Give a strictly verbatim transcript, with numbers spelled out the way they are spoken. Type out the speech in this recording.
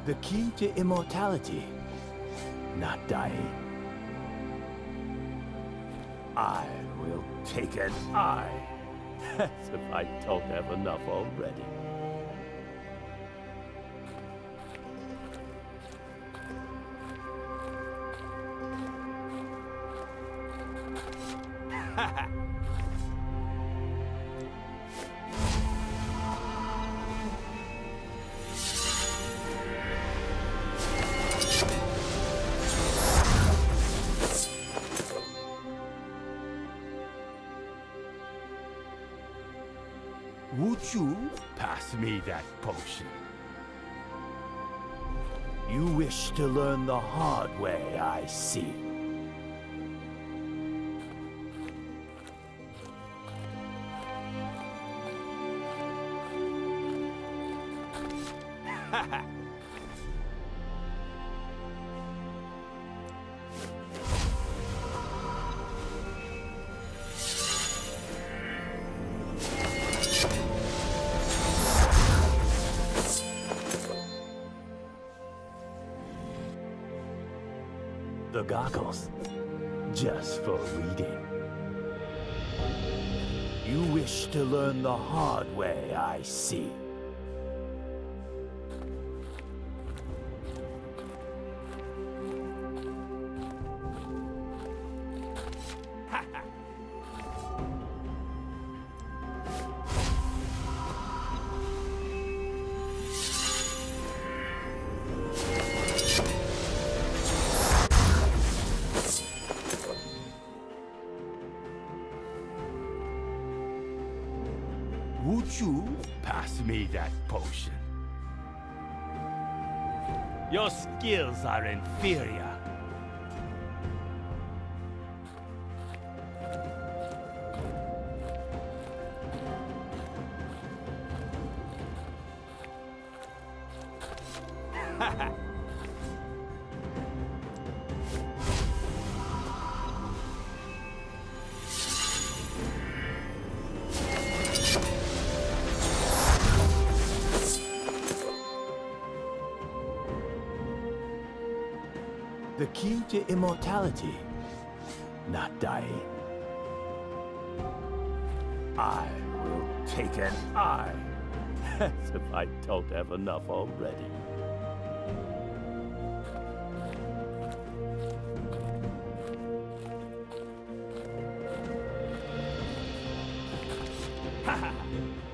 The key to immortality, not dying. I will take an eye. As if I don't have enough already. Would you pass me that potion? You wish to learn the hard way, I see. The goggles, just for reading. You wish to learn the hard way, I see. Would you pass me that potion? Your skills are inferior. The key to immortality, not dying. I will take an eye. As if I don't have enough already. Ha ha!